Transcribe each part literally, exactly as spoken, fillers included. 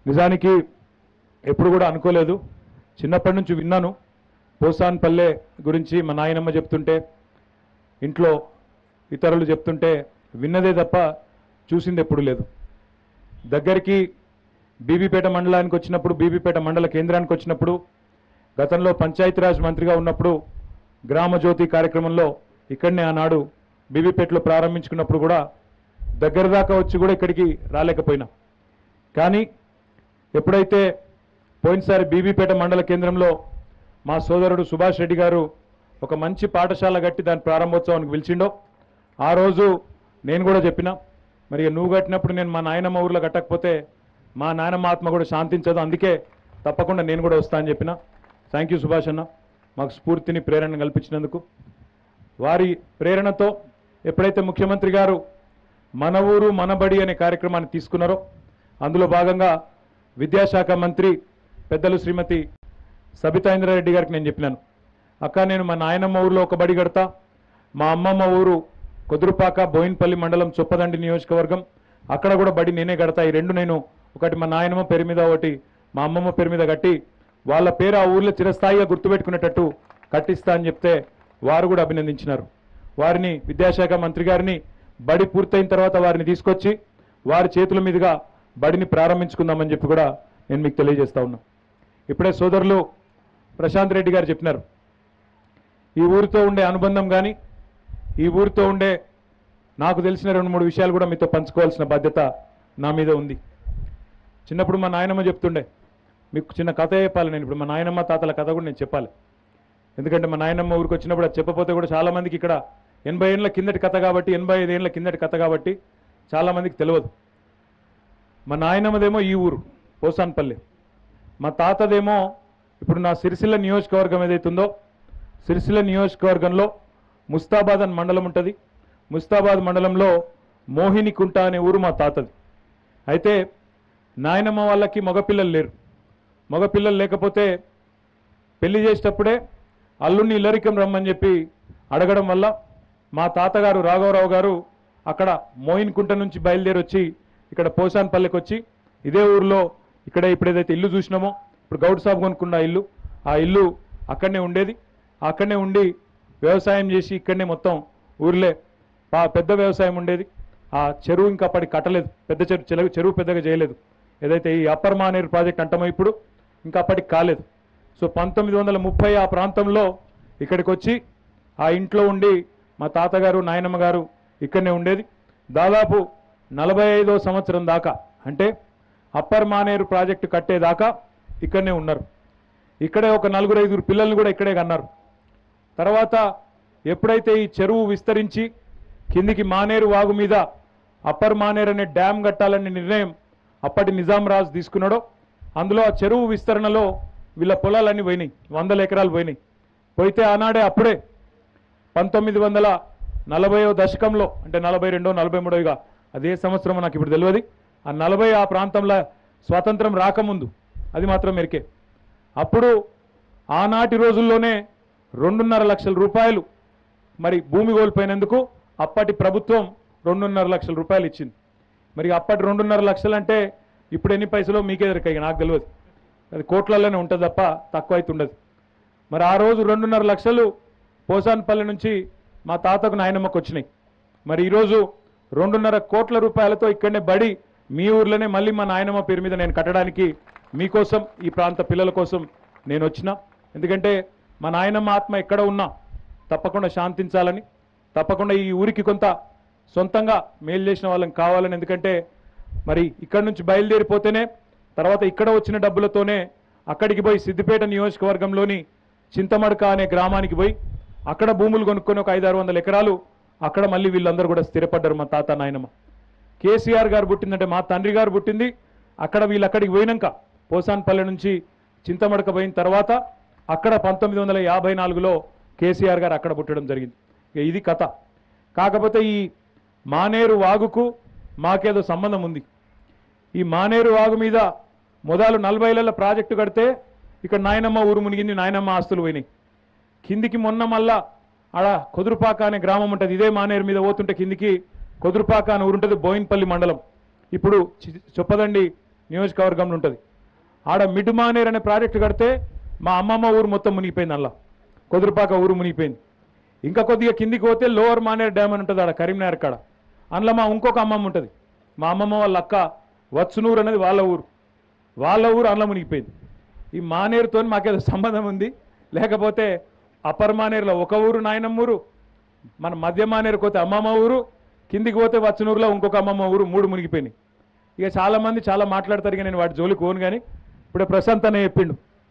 నిజానికి ఎప్పుడు కూడా అనుకోలేదు, చిన్నప్పటి నుంచి విన్నాను పోసాన్పల్లె గురించి మా నాయనమ్మ చెప్తుంటే, ఇంట్లో ఇతరులు చెప్తుంటే విన్నదే తప్ప చూసింది ఎప్పుడు లేదు. దగ్గరికి బీబీపేట మండలానికి వచ్చినప్పుడు, బీబీపేట మండల కేంద్రానికి వచ్చినప్పుడు, గతంలో పంచాయతీరాజ్ మంత్రిగా ఉన్నప్పుడు గ్రామ జ్యోతి కార్యక్రమంలో ఇక్కడనే ఆనాడు బీబీపేటలో ప్రారంభించుకున్నప్పుడు కూడా దగ్గర దాకా వచ్చి కూడా ఇక్కడికి రాలేకపోయినా, కానీ ఎప్పుడైతే పోయినసారి బీబీపేట మండల కేంద్రంలో మా సోదరుడు సుభాష్ రెడ్డి గారు ఒక మంచి పాఠశాల కట్టి దాని ప్రారంభోత్సవానికి పిలిచిండో, ఆ రోజు నేను కూడా చెప్పిన, మరి నువ్వు కట్టినప్పుడు నేను మా నాయనమ్మ ఊర్లో కట్టకపోతే మా నాయనమ్మ ఆత్మ కూడా శాంతించదు, అందుకే తప్పకుండా నేను కూడా వస్తా అని చెప్పిన. థ్యాంక్ యూ సుభాష్ అన్న, మాకు స్ఫూర్తిని ప్రేరణ కల్పించినందుకు. వారి ప్రేరణతో ఎప్పుడైతే ముఖ్యమంత్రి గారు మన ఊరు మనబడి అనే కార్యక్రమాన్ని తీసుకున్నారో, అందులో భాగంగా విద్యాశాఖ మంత్రి పెద్దలు శ్రీమతి సబితా ఇంద్రారెడ్డి గారికి నేను చెప్పినాను, అక్క నేను మా నాయనమ్మ ఊరిలో ఒక బడి కడతా, మా అమ్మమ్మ ఊరు కొదురుపాక బోయిన్పల్లి మండలం చొప్పదండి నియోజకవర్గం, అక్కడ కూడా బడి నేనే కడతా, ఈ రెండు నేను ఒకటి మా నాయనమ్మ పేరు మీద ఒకటి మా అమ్మమ్మ పేరు మీద కట్టి వాళ్ళ పేరు ఆ ఊర్లో చిరస్థాయిగా గుర్తుపెట్టుకునేటట్టు కట్టిస్తా అని చెప్తే వారు కూడా అభినందించినారు. వారిని విద్యాశాఖ మంత్రి గారిని బడి పూర్తయిన తర్వాత వారిని తీసుకొచ్చి వారి చేతుల మీదుగా బడిని ప్రారంభించుకుందామని చెప్పి కూడా నేను మీకు తెలియజేస్తా ఉన్నా. ఇప్పుడే సోదరులు ప్రశాంత్ రెడ్డి గారు చెప్పినారు, ఈ ఊరితో ఉండే అనుబంధం కానీ ఈ ఊరితో ఉండే నాకు తెలిసిన రెండు మూడు విషయాలు కూడా మీతో పంచుకోవాల్సిన బాధ్యత నా మీద ఉంది. చిన్నప్పుడు మా నాయనమ్మ చెప్తుండే, మీకు చిన్న కథ చెప్పాలి నేను ఇప్పుడు, మా నాయనమ్మ తాతల కథ కూడా నేను చెప్పాలి, ఎందుకంటే మా నాయనమ్మ ఊరికి వచ్చినప్పుడు అది చెప్పపోతే కూడా చాలామందికి ఇక్కడ ఎనభై ఏళ్ళ కిందటి కథ కాబట్టి, ఎనభై ఐదు ఏళ్ళ కిందటి కథ కాబట్టి చాలామందికి తెలియదు. మా నాయనమ్మదేమో ఈ ఊరు పోసాన్పల్లి, మా తాతదేమో ఇప్పుడు నా సిరిసిల్ల నియోజకవర్గం ఏదైతుందో సిరిసిల్ల నియోజకవర్గంలో ముస్తాబాద్ అని మండలం ఉంటుంది, ముస్తాబాద్ మండలంలో మోహినికుంట అనే ఊరు మా తాతది. అయితే నాయనమ్మ వాళ్ళకి మగపిల్లలు లేరు, మగపిల్లలు లేకపోతే పెళ్లి చేసేటప్పుడే అల్లుడిని ఇల్లరికం రమ్మని చెప్పి అడగడం వల్ల మా తాతగారు రాఘవరావు గారు అక్కడ మోహిన్కుంట నుంచి బయలుదేరి వచ్చి ఇక్కడ పోసాన్పల్లికి వచ్చి ఇదే ఊరిలో ఇక్కడ ఇప్పుడు ఏదైతే ఇల్లు చూసినామో ఇప్పుడు గౌడ్ సాబ్ కొనుక్కున్న ఇల్లు, ఆ ఇల్లు అక్కడనే ఉండేది, అక్కడనే ఉండి వ్యవసాయం చేసి ఇక్కడనే మొత్తం ఊర్లే పెద్ద వ్యవసాయం ఉండేది. ఆ చెరువు ఇంకా అప్పటికి కట్టలేదు, పెద్ద చెరువు చెరువు పెద్దగా చేయలేదు, ఏదైతే ఈ అప్పర్ మానేరు ప్రాజెక్ట్ అంటామో ఇప్పుడు ఇంకా అప్పటికి కాలేదు. సో పంతొమ్మిది వందల ముప్పై ఆ ప్రాంతంలో ఇక్కడికి వచ్చి ఆ ఇంట్లో ఉండి మా తాతగారు నాయనమ్మ గారు ఇక్కడనే ఉండేది. దాదాపు నలభై ఐదో సంవత్సరం దాకా, అంటే అప్పర్ మానేరు ప్రాజెక్టు కట్టేదాకా ఇక్కడనే ఉన్నారు. ఇక్కడే ఒక నలుగురు ఐదుగురు పిల్లల్ని కూడా ఇక్కడే కన్నారు. తర్వాత ఎప్పుడైతే ఈ చెరువు విస్తరించి కిందికి మానేరు వాగు మీద అప్పర్ మానేరు అనే డ్యామ్ కట్టాలనే నిర్ణయం అప్పటి నిజాం రాజు తీసుకున్నాడో, అందులో ఆ చెరువు విస్తరణలో వీళ్ళ పొలాలన్నీ పోయినాయి, వందల ఎకరాలు పోయినాయి. పోయితే ఆనాడే అప్పుడే పంతొమ్మిది వందల నలభైవ దశకంలో, అంటే నలభై రెండో నలభై మూడోగా అదే సంవత్సరం నాకు ఇప్పుడు తెలియదు, ఆ నలభై ఆ ప్రాంతంలో స్వాతంత్రం రాకముందు అది మాత్రం మెరికే, అప్పుడు ఆనాటి రోజుల్లోనే రెండున్నర లక్షల రూపాయలు మరి భూమి కోల్పోయినందుకు అప్పటి ప్రభుత్వం రెండున్నర లక్షల రూపాయలు ఇచ్చింది. మరి అప్పటి రెండున్నర లక్షలు అంటే ఇప్పుడు ఎన్ని పైసలో మీకే దొరికాయి, నాకు తెలియదు, అది కోట్లలోనే ఉంటుంది తప్ప తక్కువ అయితే ఉండదు. మరి ఆ రోజు రెండున్నర లక్షలు పోసాన్పల్లి నుంచి మా తాతకు నాయనమ్మకు వచ్చినాయి. మరి ఈరోజు రెండున్నర కోట్ల రూపాయలతో ఇక్కడనే బడి మీ ఊర్లోనే మళ్ళీ మా నాయనమ్మ పేరు మీద నేను కట్టడానికి మీకోసం ఈ ప్రాంత పిల్లల కోసం నేను వచ్చిన. ఎందుకంటే మా నాయనమ్మ ఆత్మ ఎక్కడ ఉన్నా తప్పకుండా శాంతించాలని, తప్పకుండా ఈ ఊరికి కొంత సొంతంగా మేలు చేసిన వాళ్ళని కావాలని, ఎందుకంటే మరి ఇక్కడ నుంచి బయలుదేరిపోతేనే తర్వాత ఇక్కడ వచ్చిన డబ్బులతోనే అక్కడికి పోయి సిద్దిపేట నియోజకవర్గంలోని చింతమడక అనే గ్రామానికి పోయి అక్కడ భూములు కొనుక్కొని ఒక ఐదు ఆరు వందల ఎకరాలు అక్కడ మళ్ళీ వీళ్ళందరూ కూడా స్థిరపడ్డారు. మా తాత నాయనమ్మ కేసీఆర్ గారు పుట్టిందంటే మా తండ్రి గారు పుట్టింది అక్కడ, వీళ్ళు అక్కడికి పోయినాక పోసాన్పల్లి నుంచి చింతమడక పోయిన తర్వాత అక్కడ పంతొమ్మిది వందల యాభై నాలుగులో కేసీఆర్ గారు అక్కడ పుట్టడం జరిగింది. ఇది కథ. కాకపోతే ఈ మానేరు వాగుకు మాకేదో సంబంధం ఉంది. ఈ మానేరు వాగు మీద మొదలు నలభై ఏళ్ళ ప్రాజెక్టు కడితే ఇక్కడ నాయనమ్మ ఊరు మునిగింది, నాయనమ్మ ఆస్తులు పోయినాయి. కిందికి మొన్న మళ్ళా ఆడ కొదురుపాక అనే గ్రామం ఉంటుంది, ఇదే మానేరు మీద పోతుంటే కిందికి కొదురుపాక అనే ఊరు ఉంటుంది, బోయిన్పల్లి మండలం. ఇప్పుడు చొప్పదండి నియోజకవర్గంలో ఉంటుంది. ఆడ మిడ్ మానేర్ అనే ప్రాజెక్టు కడితే మా అమ్మమ్మ ఊరు మొత్తం మునిగిపోయింది. అలా కొదురుపాక ఊరు మునిగిపోయింది. ఇంకా కొద్దిగా కిందికి పోతే లోవర్ మానేర్ డ్యామ్ అని ఉంటుంది ఆడ కరీంనగర్ కాడ. అందులో మా ఇంకొక అమ్మమ్మ ఉంటుంది. మా అమ్మమ్మ వాళ్ళ అక్క వచ్చునూరు అనేది వాళ్ళ ఊరు. వాళ్ళ ఊరు అందులో మునిగిపోయింది. ఈ మానేరుతో మాకేదో సంబంధం ఉంది, లేకపోతే అప్పర్ మానేరులో ఒక ఊరు నాయనమ్మూరు, మన మధ్య మానేరుకు పోతే అమ్మమ్మ ఊరు, కిందికి పోతే వచ్చునూరులో ఇంకొక అమ్మమ్మ ఊరు, మూడు మునిగిపోయినాయి. ఇక చాలామంది చాలా మాట్లాడతారు. ఇక నేను వాటి జోలికి పోను. కానీ ఇప్పుడే ప్రశాంత్ అనే చెప్పిండు,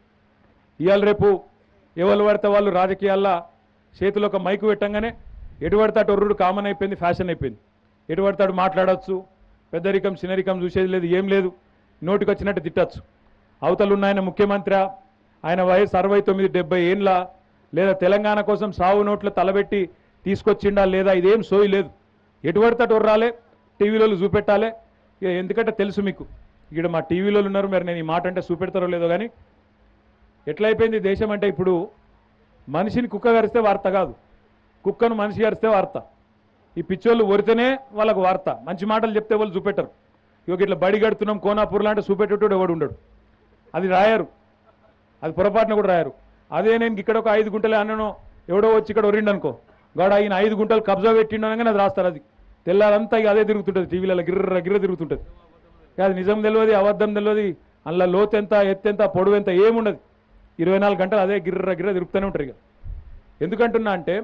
ఇవాళ రేపు ఎవరు పడితే వాళ్ళు రాజకీయాల్లో చేతిలో ఒక మైకు పెట్టంగానే ఎటు పడతాడు ఒర్రుడు కామన్ అయిపోయింది, ఫ్యాషన్ అయిపోయింది. ఎటు పడతాడు మాట్లాడచ్చు, పెద్దరికం చిన్నరికం చూసేది లేదు, ఏం లేదు, నోటికి వచ్చినట్టు తిట్టచ్చు. అవతలు ఉన్న ఆయన ముఖ్యమంత్రి, ఆయన వయసు అరవై తొమ్మిది డెబ్బై ఏండ్ల, లేదా తెలంగాణ కోసం సావు నోట్లు తలబెట్టి తీసుకొచ్చిండా లేదా, ఇదేం సోయి లేదు. ఎటు పడతాడు ఒర్రాలే, టీవీలో చూపెట్టాలి. ఇక ఎందుకంటే తెలుసు మీకు, ఇక్కడ మా టీవీలో ఉన్నారు, మరి నేను ఈ మాట అంటే చూపెడతారో లేదో. కానీ ఎట్లయిపోయింది దేశం అంటే, ఇప్పుడు మనిషిని కుక్క కరిస్తే వార్త కాదు, కుక్కను మనిషి కరిస్తే వార్త. ఈ పిచ్చోళ్ళు ఒరితేనే వాళ్ళకు వార్త, మంచి మాటలు చెప్తే వాళ్ళు చూపెట్టరు. ఇక ఇట్లా బడి గడుతున్నాం కోనాపూర్ లాంటి చూపెట్టేటోడు ఎవడు ఉండడు, అది రాయరు, అది పొరపాటున కూడా రాయరు. అదే నేను ఇక్కడ ఒక ఐదు గుంటలే అన్నను, ఎవడో వచ్చి ఇక్కడ ఒరిండు అనుకో, గాడ ఈయన ఐదు గుంటలు కబ్జా పెట్టిండు అనగానే అది రాస్తారు. అది తెల్లారంతా ఇక అదే తిరుగుతుంటుంది, టీవీలలో గిర్ర గిర్ర తిరుగుతుంటుంది. అది నిజం తెలియదు, అబద్ధం తెలియదు, అందులో లోతు ఎంత ఎత్తు ఎంత పొడవు ఎంత ఏముండదు, ఇరవై నాలుగు గంటలు అదే గిర్ర గిర్ర తిరుగుతూనే ఉంటారు. ఇక ఎందుకంటున్నా అంటే,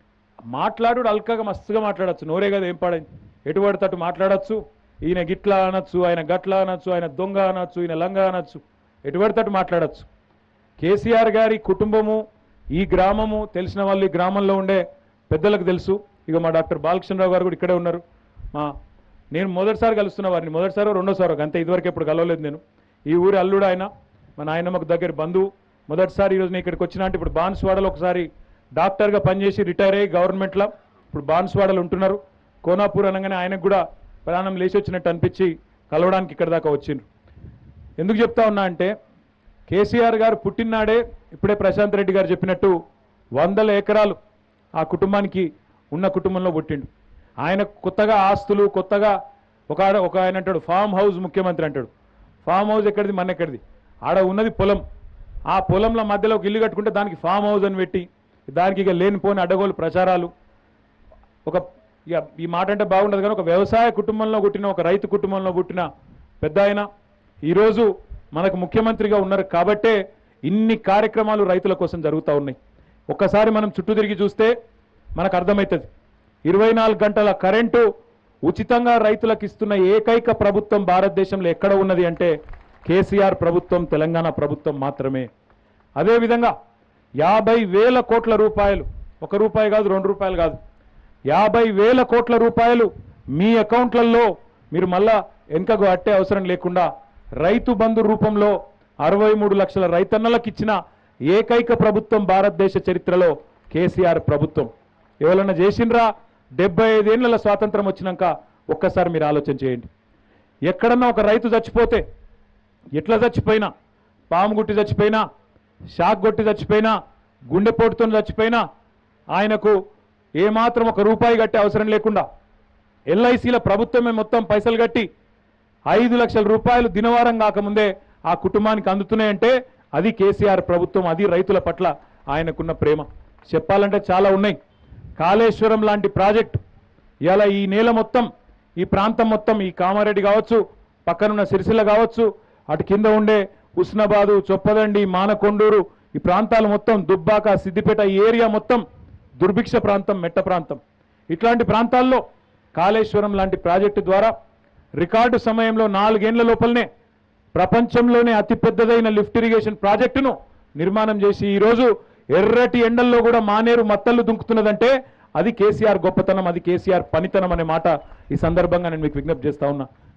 మాట్లాడు అల్కగా మస్తుగా మాట్లాడచ్చు, నోరే కదా ఏం పాడైంది, ఎటు పడితే మాట్లాడచ్చు. ఈయన గిట్లా అనొచ్చు, ఆయన గట్లా అనొచ్చు, ఆయన దొంగ అనొచ్చు, ఈయన లంగా అనొచ్చు, ఎటు పడితే మాట్లాడచ్చు. కేసీఆర్ గారి కుటుంబము, ఈ గ్రామము తెలిసిన వాళ్ళు, ఈ గ్రామంలో ఉండే పెద్దలకు తెలుసు. ఇక మా డాక్టర్ బాలకృష్ణరావు గారు కూడా ఇక్కడే ఉన్నారు. మా నేను మొదటిసారి కలుస్తున్న వారిని, మొదటిసారో రెండోసారో అంతే, ఇదివరకు ఎప్పుడు కలవలేదు నేను. ఈ ఊరి అల్లుడు ఆయన, మా నాయనమ్మకు దగ్గర బంధువు. మొదటిసారి ఈరోజు నేను ఇక్కడికి వచ్చినా అంటే, ఇప్పుడు బాన్స్వాడలో ఒకసారి డాక్టర్గా పనిచేసి రిటైర్ అయ్యి గవర్నమెంట్లో ఇప్పుడు బాన్స్వాడలో ఉంటున్నారు. కోనాపూర్ అనగానే ఆయనకు కూడా ప్రాణం లేచి వచ్చినట్టు అనిపించి కలవడానికి ఇక్కడ దాకా వచ్చిండ్రు. ఎందుకు చెప్తా ఉన్నా అంటే, కేసీఆర్ గారు పుట్టినాడే ఇప్పుడే ప్రశాంత్ రెడ్డి గారు చెప్పినట్టు వందల ఎకరాలు ఆ కుటుంబానికి ఉన్న కుటుంబంలో పుట్టిండు. ఆయన కొత్తగా ఆస్తులు, కొత్తగా ఒక ఒక ఆయన అంటాడు ఫామ్ హౌస్ ముఖ్యమంత్రి అంటాడు. ఫామ్ హౌస్ ఎక్కడిది, మన ఎక్కడిది, ఆడ ఉన్నది పొలం. ఆ పొలంలో మధ్యలో ఒక ఇల్లు కట్టుకుంటే దానికి ఫామ్ హౌస్ అని పెట్టి, దానికి ఇక లేనిపోని అడ్డగోలు ప్రచారాలు. ఒక ఇక ఈ మాట అంటే బాగుండదు కానీ, ఒక వ్యవసాయ కుటుంబంలో పుట్టిన, ఒక రైతు కుటుంబంలో పుట్టిన పెద్ద ఆయన ఈరోజు మనకు ముఖ్యమంత్రిగా ఉన్నారు. కాబట్టే ఇన్ని కార్యక్రమాలు రైతుల కోసం జరుగుతూ ఉన్నాయి. ఒక్కసారి మనం చుట్టూ తిరిగి చూస్తే మనకు అర్థమవుతుంది. ఇరవై నాలుగు గంటల కరెంటు ఉచితంగా రైతులకు ఇస్తున్న ఏకైక ప్రభుత్వం భారతదేశంలో ఎక్కడ ఉన్నది అంటే కేసీఆర్ ప్రభుత్వం, తెలంగాణ ప్రభుత్వం మాత్రమే. అదేవిధంగా యాభై వేల కోట్ల రూపాయలు, ఒక రూపాయి కాదు, రెండు రూపాయలు కాదు, యాభై వేల కోట్ల రూపాయలు మీ అకౌంట్లలో మీరు మళ్ళా వెనుకకు అట్టే అవసరం లేకుండా రైతు బంధు రూపంలో అరవై మూడు లక్షల రైతన్నలకు ఇచ్చిన ఏకైక ప్రభుత్వం భారతదేశ చరిత్రలో కేసీఆర్ ప్రభుత్వం. ఎవరన్నా చేసిండ్రా? డెబ్బై ఐదేళ్ల స్వాతంత్రం వచ్చినాక ఒక్కసారి మీరు ఆలోచన చేయండి. ఎక్కడన్నా ఒక రైతు చచ్చిపోతే, ఎట్లా చచ్చిపోయినా, పాము గుట్టి చచ్చిపోయినా, షాక్ కొట్టి చచ్చిపోయినా, గుండెపోటుతో చచ్చిపోయినా, ఆయనకు ఏమాత్రం ఒక రూపాయి కట్టే అవసరం లేకుండా ఎల్ఐసీల ప్రభుత్వమే మొత్తం పైసలు కట్టి ఐదు లక్షల రూపాయలు దినవారం కాకముందే ఆ కుటుంబానికి అందుతున్నాయంటే అది కేసీఆర్ ప్రభుత్వం, అది రైతుల పట్ల ఆయనకున్న ప్రేమ. చెప్పాలంటే చాలా ఉన్నాయి. కాళేశ్వరం లాంటి ప్రాజెక్టు ఇలా ఈ నేల మొత్తం, ఈ ప్రాంతం మొత్తం, ఈ కామారెడ్డి కావచ్చు, పక్కనున్న సిరిసిల్ల కావచ్చు, అటు కింద ఉండే హుస్నాబాదు, చొప్పదండి, మానకొండూరు, ఈ ప్రాంతాలు మొత్తం, దుబ్బాక, సిద్దిపేట, ఈ ఏరియా మొత్తం దుర్భిక్ష ప్రాంతం, మెట్ట ప్రాంతం. ఇట్లాంటి ప్రాంతాల్లో కాళేశ్వరం లాంటి ప్రాజెక్టు ద్వారా రికార్డు సమయంలో నాలుగేళ్ల లోపలనే ప్రపంచంలోనే అతిపెద్దదైన లిఫ్ట్ ఇరిగేషన్ ప్రాజెక్టును నిర్మాణం చేసి ఈరోజు ఎర్రటి ఎండల్లో కూడా మానేరు మత్తళ్ళు దుంకుతున్నదంటే అది కేసీఆర్ గొప్పతనం, అది కేసీఆర్ పనితనం అనే మాట ఈ సందర్భంగా నేను మీకు విజ్ఞప్తి చేస్తా ఉన్నా.